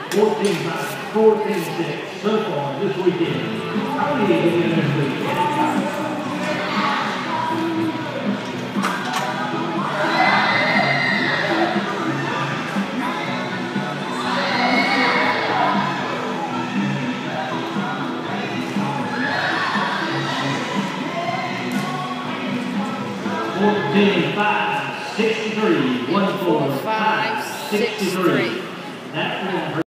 14-5, 14-6 so far this weekend. How many of you this weekend? 14-5, 63, 1-4-5, 63. That